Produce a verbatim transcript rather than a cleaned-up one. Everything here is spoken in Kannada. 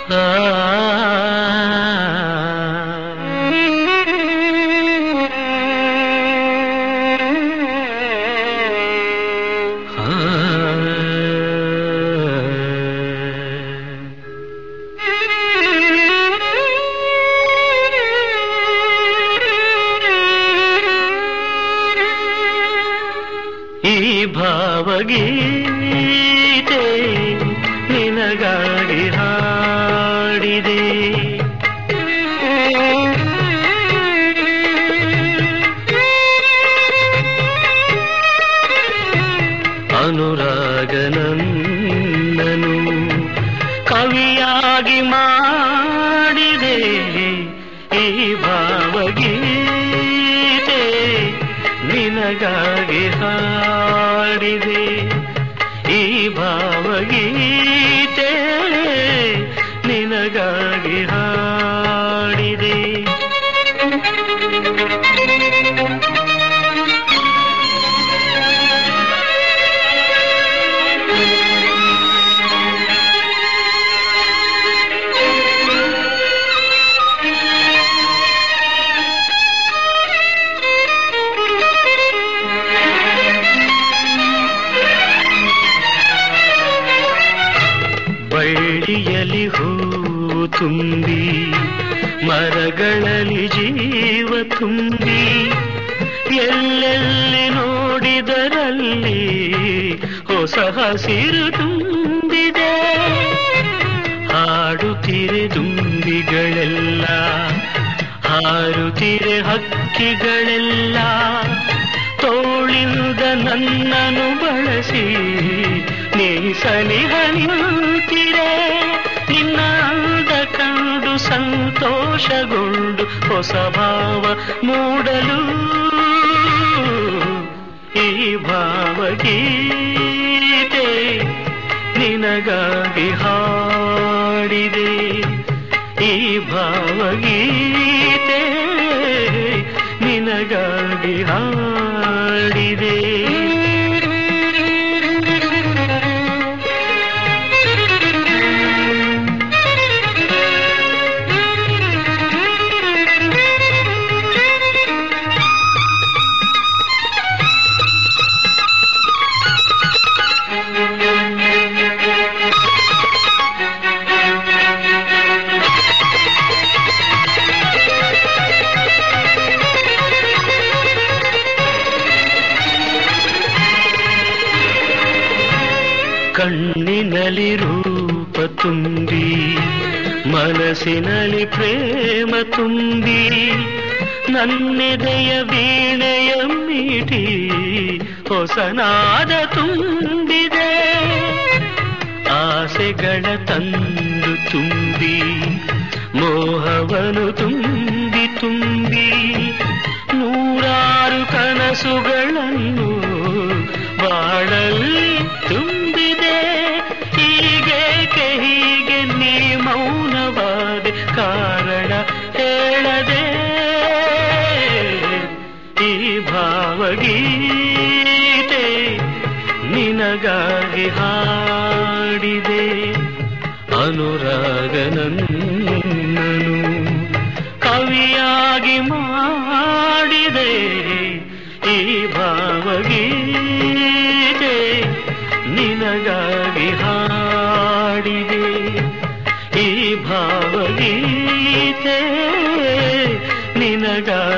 ಈ ಭಾವಗೀತೆ ನಿನಗಾಗಿ ಹಾಡಿದೆ. ಅನುರಾಗನನ್ನನು ಕವಿಯಾಗಿ ಮಾಡಿದೆ. ಈ ಭಾವಗೀತೆ ನಿನಗಾಗಿ ಹಾಡಿದೆ. ಈ ಭಾವಗೀತೆ ನಿನಗಾಗಿ ಹಾಡಿದೆ. ಬಳ್ಳಿಯಲ್ಲಿ ಹೂವು ತುಂಬಿ ಮರಗಳಲ್ಲಿ ಜೀವ ತುಂಬಿ ಎಲ್ಲೆಲ್ಲಿ ನೋಡಿದರಲ್ಲಿ ಹೊಸ ಹಸಿರು ತುಂಬಿದೆ. ಹಾಡುತ್ತಿರೆ ದುಂಬಿಗಳೆಲ್ಲ, ಹಾರುತ್ತಿರೆ ಹಕ್ಕಿಗಳೆಲ್ಲ, ತೋಳಿಂದ ನನ್ನನ್ನು ಬಳಸಿ ನೀ ಸನಿಹ ನಿಂತಿರೆ. ನಿನ್ನ ಅಂದ ಕಂಡು ಸಂತೋಷಗೊಂಡು ಹೊಸ ಭಾವ ಮೂಡಲು ಈ ಭಾವಗೀತೆ ನಿನಗಾಗಿ ಹಾಡಿದೆ. ಈ ಭಾವಗೀತೆ ನಿನಗಾಗಿ ಹಾಡಿದೆ. ಕಣ್ಣಿನಲ್ಲಿ ರೂಪ ತುಂಬಿ ಮನಸ್ಸಿನಲ್ಲಿ ಪ್ರೇಮ ತುಂಬಿ ನನ್ನೆದೆಯ ವೀಣೆಯ ಮೀಟಿ ಹೊಸನಾದ ತುಂಬಿದೆ. ಆಸೆಗಳ ತಂದು ತುಂಬಿ ಮೋಹವನು ತುಂಬಿ ತುಂಬಿ ನೂರಾರು ಕನಸುಗಳನ್ನು ಬಾಳಲ್ಲಿ ತುಂಬಿದೆ. ಹೀಗೇಕೆ ಹೀಗೆ ನೀ ಮೌನವಾದೆ, ಕಾರಣ ಹೇಳದೆ. ಈ ಭಾವಗೀತೆ ನಿನಗಾಗಿ ಹಾಡಿದೆ. ಅನುರಾಗನನ್ನನು ಕವಿಯಾಗಿ ಮಾಡಿದೆ. ಈ ಭಾವಗೀತೆ ನಿನಗಾಗಿ ಹಾಡಿದೆ. ಈ ಭಾವಗೀತೆ ನಿನಗಾಗಿ